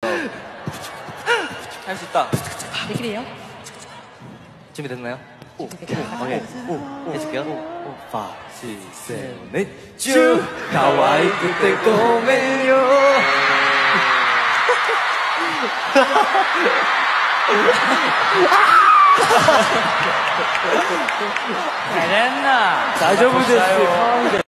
할 수 있다. 얘기해요? 준비됐나요? 오, 오케이. 해줄게요. 5, 6, 7, 8. 쭉! 가와이 그때 꼬매요. 잘했나? 다저부 됐어.